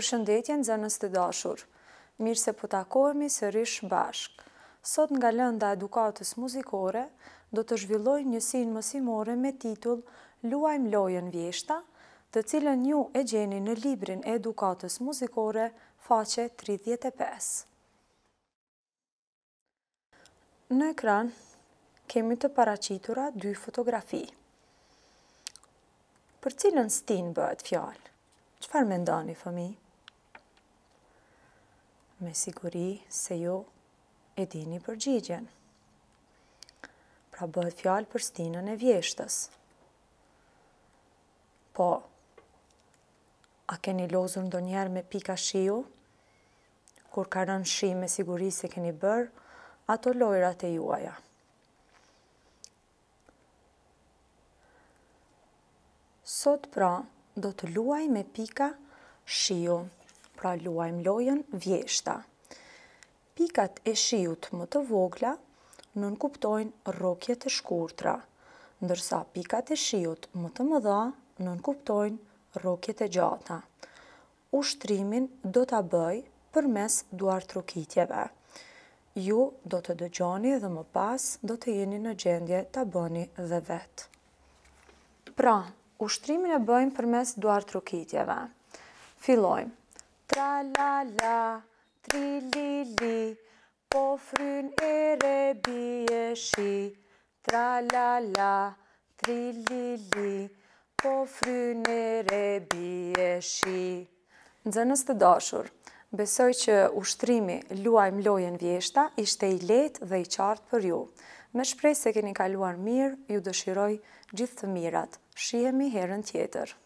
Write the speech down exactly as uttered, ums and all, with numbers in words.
Përshëndetje nxënës të dashur, mirë se po takohemi sërish bashk. Sot nga lënda edukatës muzikore, do të zhvilloj njësinë mësimore me titull Luajmë lojën vjeshta, të cilën ju e gjeni në librin e edukatës muzikore, faqe tridhjetë e pesë. Në ekran kemi të paraqitura dy fotografi. Për cilën stinë bëhet fjalë? Çfarë mendoni, fëmijë? Me siguri se ju e dini përgjigjen. Pra bëhet fjalë për stinën e vjeshtës. Po, a keni lozur ndonjëherë me pika shiu? Kur ka rënë shi, me siguri se keni bërë ato lojrat e juaja. Sot pra, do të luaj me pika shiu, pra luajmë lojën vjeshta. Pikat e shiut më të vogla nënkuptojnë rrokje të shkurtra, ndërsa pikat e shiut më të mëdha nënkuptojnë rrokje të gjata. Ushtrimin do ta bëj përmes duartrokitjeve. Ju do të dëgjoni dhe më pas do të jeni në gjendje ta bëni dhe vetë. Pra, ushtrimin e bëjmë përmes duartrokitjeve. Fillojmë. Tra la la, tri li li, po fryn e re bie shi. Tra la la, tri li li, po fryn e re bie shi. Nxënës të dashur, besoj që ushtrimi Luajmë lojën vjeshta ishte i lehtë dhe i qartë për ju. Me shpresë se keni kaluar mirë, ju dëshiroj gjithë të mirat. Shihemi herën tjetër.